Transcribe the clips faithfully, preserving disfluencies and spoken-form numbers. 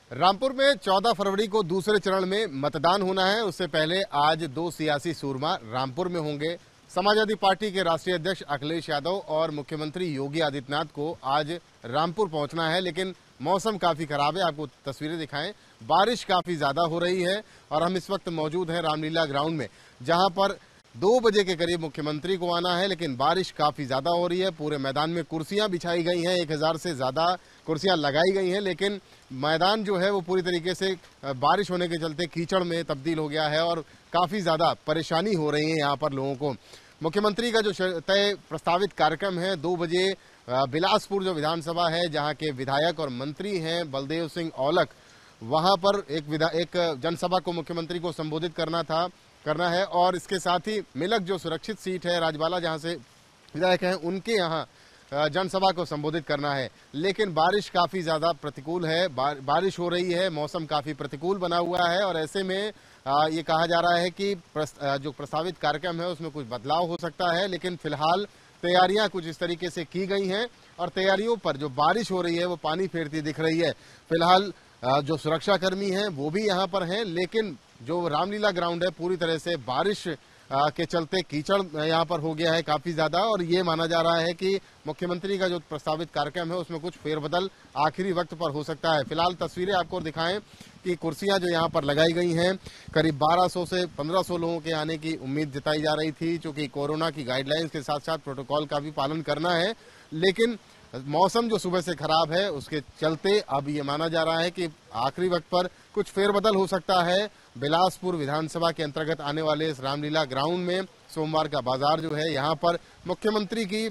रामपुर में चौदह फरवरी को दूसरे चरण में मतदान होना है। उससे पहले आज दो सियासी सूरमा रामपुर में होंगे। समाजवादी पार्टी के राष्ट्रीय अध्यक्ष अखिलेश यादव और मुख्यमंत्री योगी आदित्यनाथ को आज रामपुर पहुंचना है, लेकिन मौसम काफी खराब है। आपको तस्वीरें दिखाएं, बारिश काफी ज्यादा हो रही है और हम इस वक्त मौजूद हैं रामलीला ग्राउंड में, जहां पर दो बजे के करीब मुख्यमंत्री को आना है, लेकिन बारिश काफी ज्यादा हो रही है। पूरे मैदान में कुर्सियां बिछाई गई हैं, एक हजार से ज्यादा कुर्सियां लगाई गई हैं, लेकिन मैदान जो है वो पूरी तरीके से बारिश होने के चलते कीचड़ में तब्दील हो गया है और काफी ज्यादा परेशानी हो रही है यहाँ पर लोगों को। मुख्यमंत्री का जो तय प्रस्तावित कार्यक्रम है, दो बजे बिलासपुर जो विधानसभा है, जहाँ के विधायक और मंत्री हैं बलदेव सिंह औलख, वहां पर एक विधा एक जनसभा को मुख्यमंत्री को संबोधित करना था करना है और इसके साथ ही मिलक जो सुरक्षित सीट है राजबाला, जहां से विधायक हैं, उनके यहां जनसभा को संबोधित करना है। लेकिन बारिश काफी ज्यादा प्रतिकूल है, बार, बारिश हो रही है, मौसम काफी प्रतिकूल बना हुआ है और ऐसे में आ, ये कहा जा रहा है कि प्रस्त, जो प्रस्तावित कार्यक्रम है उसमें कुछ बदलाव हो सकता है, लेकिन फिलहाल तैयारियां कुछ इस तरीके से की गई हैं और तैयारियों पर जो बारिश हो रही है वो पानी फेरती दिख रही है। फिलहाल जो सुरक्षाकर्मी हैं वो भी यहाँ पर हैं, लेकिन जो रामलीला ग्राउंड है पूरी तरह से बारिश के चलते कीचड़ यहाँ पर हो गया है काफी ज्यादा और ये माना जा रहा है कि मुख्यमंत्री का जो प्रस्तावित कार्यक्रम है उसमें कुछ फेरबदल आखिरी वक्त पर हो सकता है। फिलहाल तस्वीरें आपको दिखाएं कि कुर्सियां जो यहाँ पर लगाई गई हैं, करीब बारह सौ से पंद्रह सौ लोगों के आने की उम्मीद जताई जा रही थी, क्योंकि कोरोना की गाइडलाइंस के साथ साथ प्रोटोकॉल का भी पालन करना है। लेकिन मौसम जो सुबह से खराब है उसके चलते अब ये माना जा रहा है कि आखिरी वक्त पर कुछ फेरबदल हो सकता है। बिलासपुर विधानसभा के अंतर्गत आने वाले इस रामलीला ग्राउंड में सोमवार का बाजार जो है, यहाँ पर मुख्यमंत्री की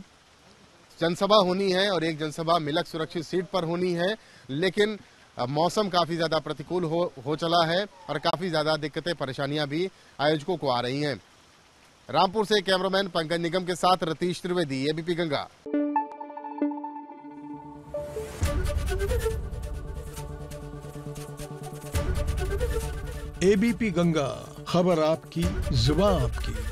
जनसभा होनी है और एक जनसभा मिलक सुरक्षित सीट पर होनी है, लेकिन मौसम काफी ज्यादा प्रतिकूल हो, हो चला है और काफी ज्यादा दिक्कतें परेशानियां भी आयोजकों को आ रही हैं। रामपुर से कैमरामैन पंकज निगम के साथ रतीश त्रिवेदी, एबीपी गंगा। एबीपी गंगा, खबर आपकी, जुबान आपकी।